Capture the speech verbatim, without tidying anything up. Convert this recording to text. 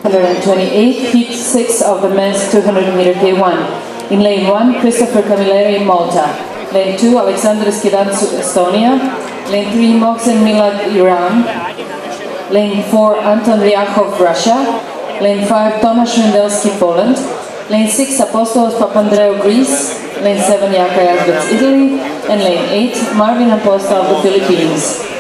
one hundred twenty-eight, heat six of the men's two hundred meter K one. In lane one, Christopher Camilleri, Malta. Lane two, Alexander Skidantsuk, Estonia. Lane three, Mohsen Milad, Iran. Lane four, Anton Ryachov, Russia. Lane five, Tomasz Mendelski, Poland. Lane six, Apostolos Papandreou, Greece. Lane seven, Jaka Yazbek, Italy. And lane eight, Marvin Aposta of the Philippines.